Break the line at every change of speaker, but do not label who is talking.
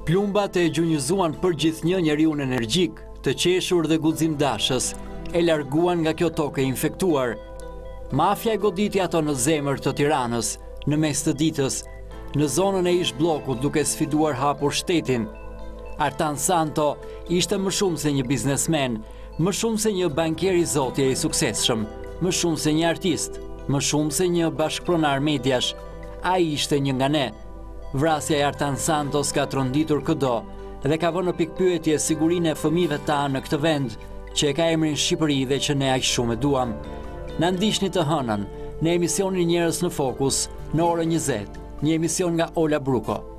Plumbat e gjunjëzuan për gjithnjë njeriun energjik, të qeshur dhe guximdashës, e larguan nga kjo tokë e infektuar. Mafja e goditi ato në zemër të Tiranës, në mes të ditës, në zonën e ish bllokut duke sfiduar hapur shtetin. Artan Santo ishte më shumë se një biznesmen, më shumë se një bankier i zotje i suksesshëm, më shumë se një artist, më shumë se një bashkëpronar mediash. Ai ishte një nga ne. Vrasja e Artan Santos ka tronditur këdo dhe ka vënë në pikpyetje sigurinë e fëmijëve tanë në këtë vend, që e ka emrin Shqipëri dhe që ne aq shumë e duam. Na ndiqni të hënën në emisionin Njerez në fokus në orën 20, një emision nga Ola Bruko.